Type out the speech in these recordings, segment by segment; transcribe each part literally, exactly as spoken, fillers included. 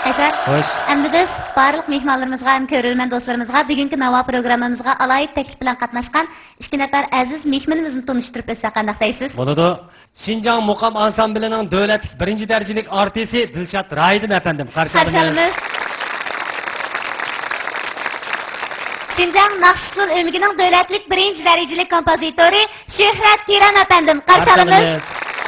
Hasan. Xo'sh. Endi biz barliq mehmonlarimizga ham ko'rurman do'stlarimizga bugungi Navo programmamizga alayib taklif bilan qatnashgan ikki nafar aziz mehmonimizni tanishtirib o'tsak qanday deysiz? Bo'ladi. Şinjan Muqam ansamblining davlatlik birinchi darajalik artisti Dilshod Raidin efendim qarşılaymiz. Şinjan Naqshsul o'migining davlatlik birinchi darajalik kompozitori Shuhrat Tiran efendim qarşılaymiz.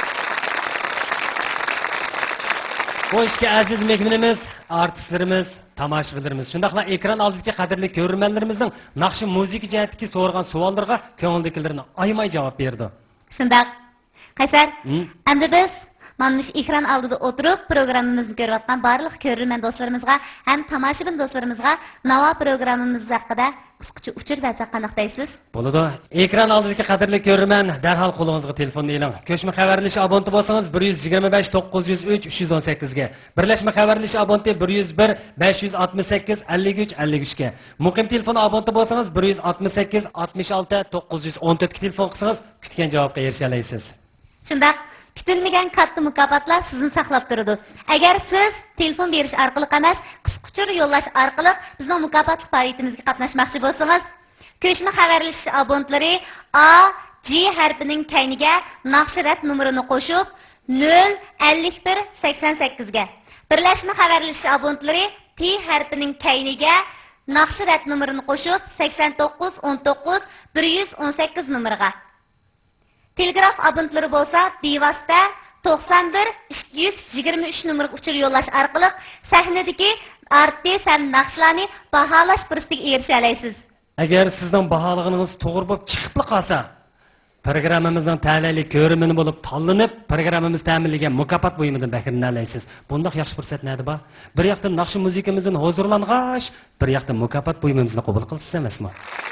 Bu ishga aziz mehmonimiz, artistlarimiz, tomoshabinlarimiz, shundaqla ekran oldidagi qadrli ko'rurmanlarimizning naqshi muzika jihatdagi so'ralgan savollarga ko'ngildagilarni aymay javob berdi. Shundaq. Qaysar, endi biz mana shu ekran oldida o'tirib programmamizni ko'rayotgan barliq ko'rurman do'stlarimizga ham tomoshabin do'stlarimizga Navo programmamiz haqida qisqacha uchur bersak qanday deysiz? Bo'ladi. Ekran oldidagi qadrli ko'rurman, darhol qo'lingizga telefonni eling. Ko'chma xabarlash abonenti bo'lsangiz bir yuz yigirma besh to'qqiz yuz uch uch yuz o'n sakkiz ga, birlashma xabarlash abonenti bir yuz bir besh yuz oltmish sakkiz ellik uch ellik uch ga, muqim telefon abonenti bo'lsangiz bir yuz oltmish sakkiz oltmish olti to'qqiz yuz o'n to'rt ga telefon qilsangiz kutgan javobga erisha olasiz. Shundaq, kutilmagan katta mukofotlar sizni saqlab turadi. Agar siz telefon berish orqali emas, qisqacha yo'llash orqali bizning mukofot faoliyatimizga qatnashmoqchi bo'lsangiz, ko'chma xabarlashish abonentlari A, G harfining kayniga naqshirat numerini qo'shib nol ellik bir sakson sakkiz ga, birlashma xabarlashish abonentlari T harfining kayniga naqshirat numerini qo'shib sakson to'qqiz o'n to'qqiz bir yuz o'n sakkiz nomeriga. Telegraf abonentlari bo'lsa, bevosita to'qson bir ikki yuz yigirma uch nomeriga uchur yo'llash orqali sahnadagi artist ham naqshlarni baholash fursatiga erisha olasiz. Agar sizning baholagingiz to'g'ri bo'lib chiqib qolsa, programmamizning ta'lili ko'rimini bo'lib tanlanib, programmamiz ta'minlagan mukofot buyumidan bahramand olasiz. Bunday yaxshi fursat nima deb? Bir yoqdan naqsh musikamizning huzurlang'ash, bir yoqdan mukofot buyumimizni qabul qilsiz emasmi?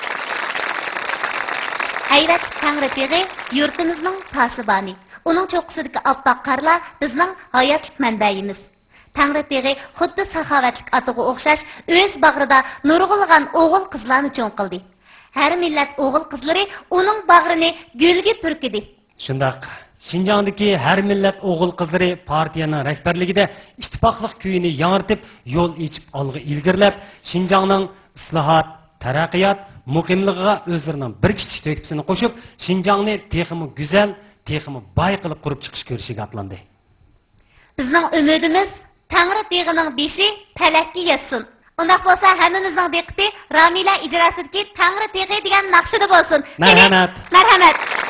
Hayrat Tangriteg'i yurtimizning pasiboni. Uning cho'qqisidagi oppoq qarlar bizning hayotlik manbayimiz. Tangriteg'i xuddi saxovatlik otiga o'xshash o'z bag'rida nurg'ulg'an o'g'il qizlarni cho'ng qildi. Har millat o'g'il qizlari uning bag'rini gulga purkidi. Shundaq, Şinjandagi har millat o'g'il qizlari partiyaning rahbarligida ittifoqlik kuyini yanritib, yo'l ochib olg'a ilgirlab, Şinjanning islohot, taraqqiyot muqimligiga o'zlarining bir kichik to'kisini qo'shib, Şinjanni texmi go'zal, texmi boy qilib qurib chiqish ko'rishiga atlandi. Bizning umidimiz Tangriteg'ining beshi falakka yetsin. Undaq bo'lsa, hammamizning diqqati Ramila ijrosidagi Tangriteg'i degan naqshida bo'lsin. Marhamat. Marhamat.